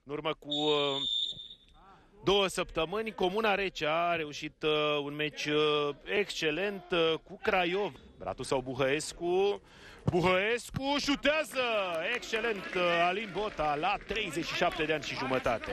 În urmă cu 2 săptămâni, Comuna Recea a reușit un meci excelent cu Craiov. Bratu sau Buhăescu. Buhăescu șutează! Excelent Alin Bota la 37 de ani și jumătate.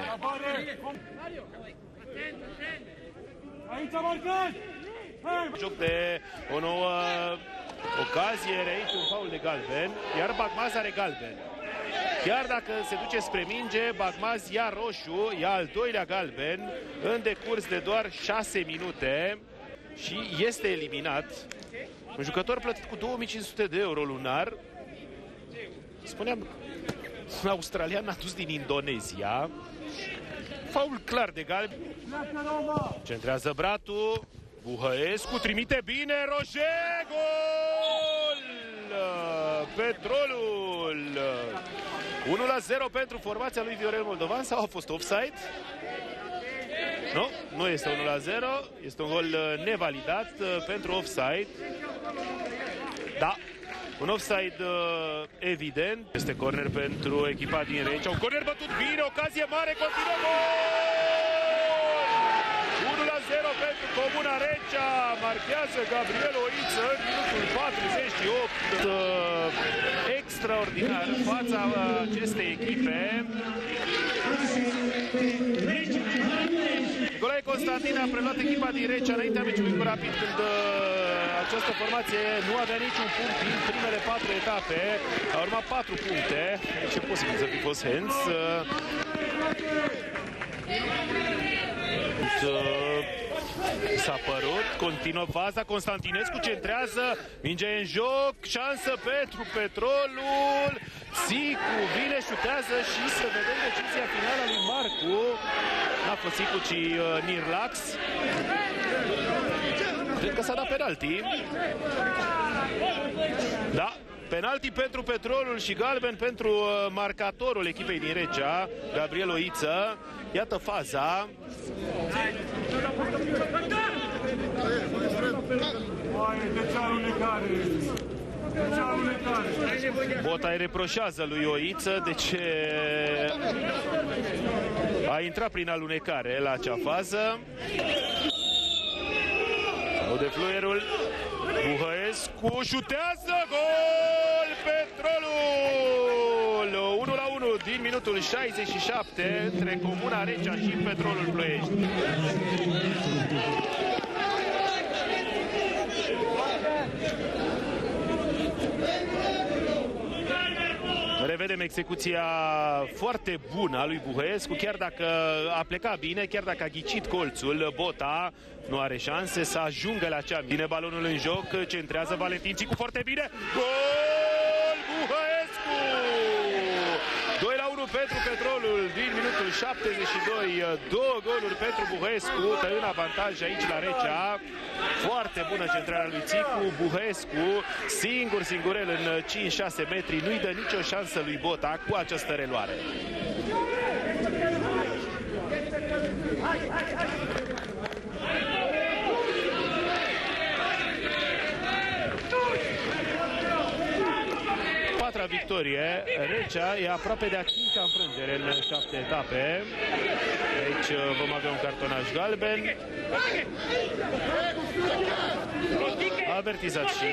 Joc de o nouă ocazie, aici un faul de galben, iar Bagmaz are galben. Chiar dacă se duce spre minge, Bagmaz ia roșu, ia al doilea galben în decurs de doar 6 minute și este eliminat. Un jucător plătit cu 2500 de euro lunar. Spuneam, un australian a dus din Indonezia. Faul clar de galben. Centrează Bratu. Buhăescu trimite bine, Roger, gol! Petrolul! 1-0 pentru formația lui Viorel Moldovan, sau a fost offside? Nu, nu este 1-0, este un gol nevalidat pentru offside. Da, un offside evident. Este corner pentru echipa din Recea, un corner bătut bine, ocazie mare, continuă gol! 1-0 pentru Comuna Recea, marchează Gabriel Oiță în minutul 48. Extraordinar în fața acestei echipe. Nicolae Constantin a preluat echipa din Recea înaintea meciului cu Rapid, când această formație nu avea niciun punct din primele 4 etape. A urmat 4 puncte. Deci e posibil să fi fost hands. S-a părut, continuă faza, Constantinescu centrează, minge în joc, șansă pentru Petrolul, Sicu vine, șutează și să vedem decizia finală a lui Marcu. N-a fost Sicu, ci Nirlax. Cred că s-a dat penalti. Da, penalti pentru Petrolul și galben pentru marcatorul echipei din Recea, Gabriel Oiță. Iată faza. Bota îi reproșează lui Oiță de ce a intrat prin alunecare la acea fază. Sau de fluierul. Buhăescu șutează, gol! Petrolul! 1-1 din minutul 67 între Comuna Recea și Petrolul Ploiești. Revedem execuția foarte bună a lui Buhăescu, chiar dacă a plecat bine, chiar dacă a ghicit colțul, Bota nu are șanse să ajungă la cea. Bine balonul în joc, centrează Valentin Cicu foarte bine. Gol! Buhăescu! 2-1 pentru Petrolul din minutul 72. 2 goluri pentru Buhăescu, în avantaj aici la Recea. Foarte bună centrarea lui Cicu. Buhăescu singurel în 5-6 metri, nu-i dă nicio șansă lui Bota cu această reluare. Patra victorie, Recea e aproape de a 5-a înfrângere în 7 etape. Aici vom avea un cartonaj galben. A avertizat și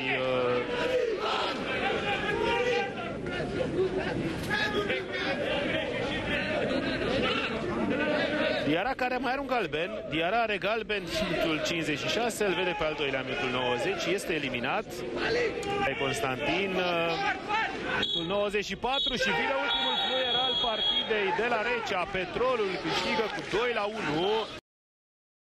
Diarra, care mai are un galben. Diarra are galben minutul 56, îl vede pe al doilea minutul 90, este eliminat. Constantin minutul 94 și vine ultimul fluier al partidei de la Recea. Petrolul câștigă cu 2-1.